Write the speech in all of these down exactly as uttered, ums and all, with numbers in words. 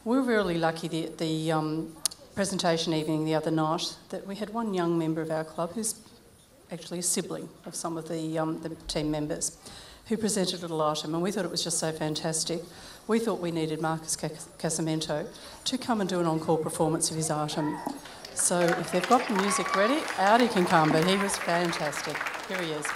We were really lucky the, the um, presentation evening the other night that we had one young member of our club who's actually a sibling of some of the, um, the team members who presented a little item, and we thought it was just so fantastic. We thought we needed Marcus Casamento to come and do an encore performance of his item. So if they've got the music ready, out he can come, but he was fantastic. Here he is.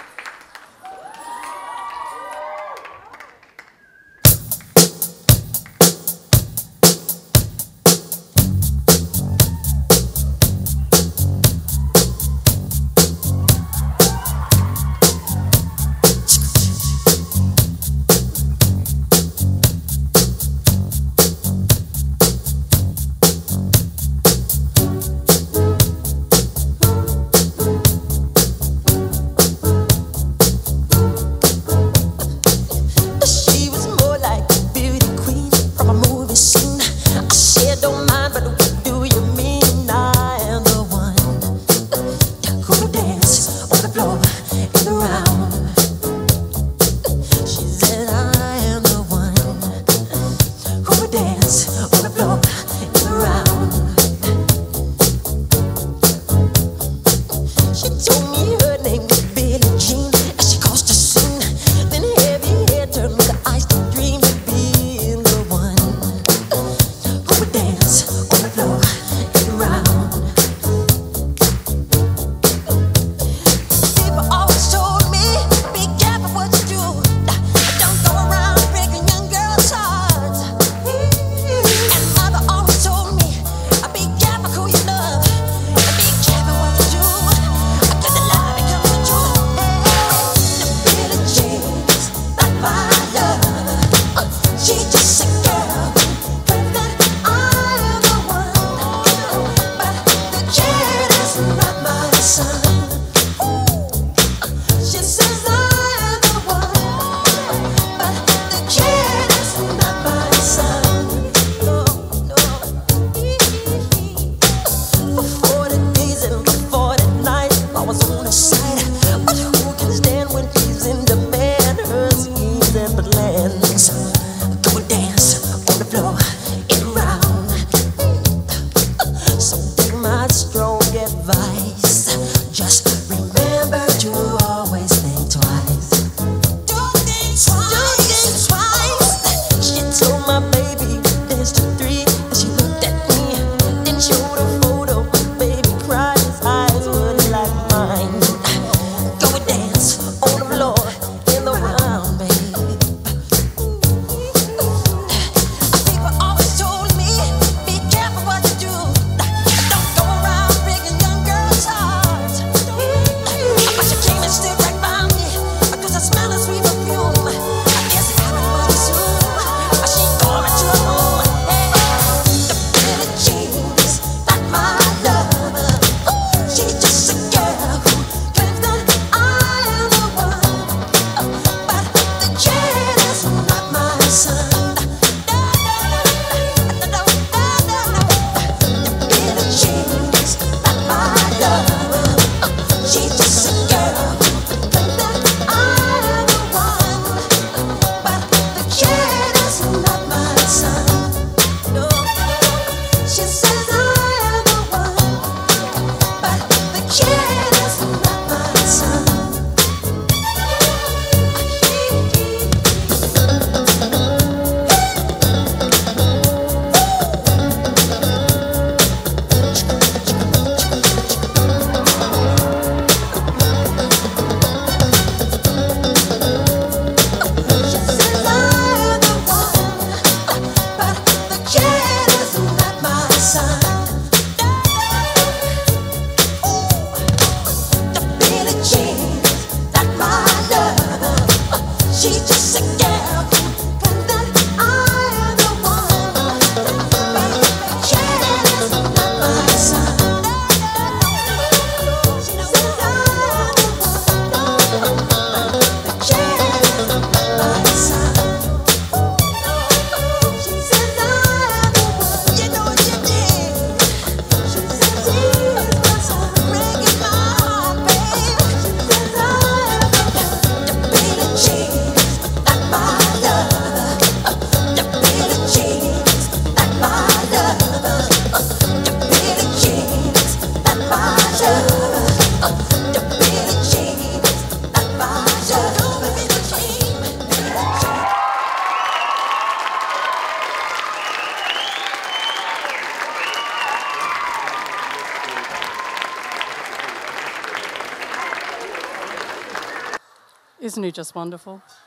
Isn't he just wonderful?